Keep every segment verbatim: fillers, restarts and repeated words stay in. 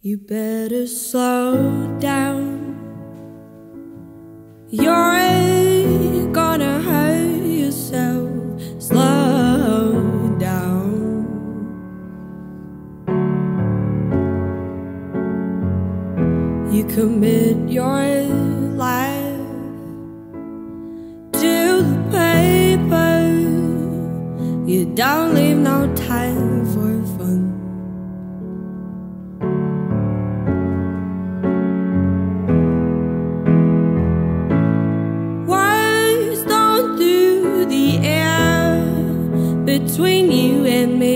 You better slow down. You're gonna hurt yourself. Slow down. You commit your life to the paper. You don't leave no time for fun. Between you and me,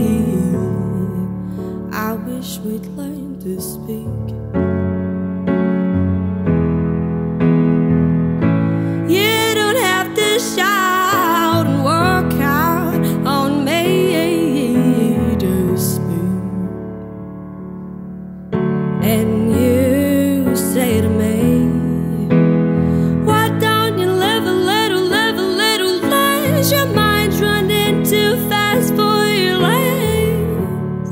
I wish we'd learn to speak. You don't have to shout and work out on me to speak. And you say to me, why don't you live a little, live a little less? Your mind's running too fast for your legs.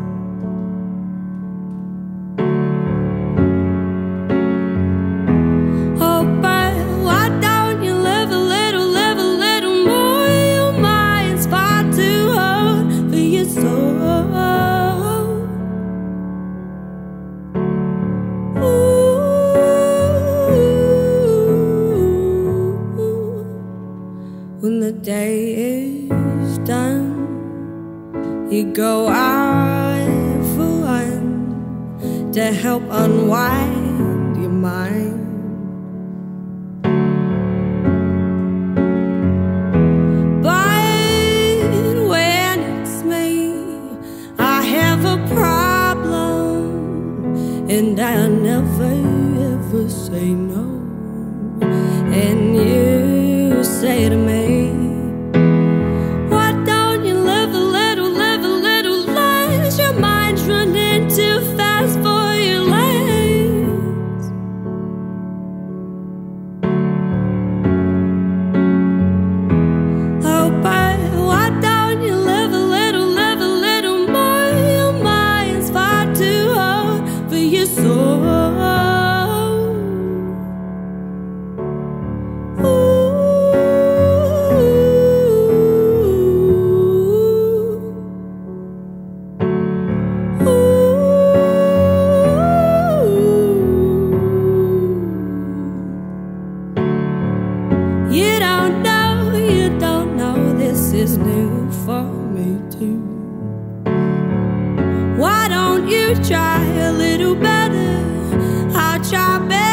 Oh, but why don't you live a little, live a little more? Your mind's far too hard for your soul. Ooh. When the day is done, you go out for one to help unwind your mind. But when it's me, I have a problem, and I never ever say no. And you say to me, running too fast for your legs. Oh, but why don't you live a little, live a little more? Your mind's far too hard for your soul. You don't know, you don't know, this is new for me too. Why don't you try a little better? I'll try better.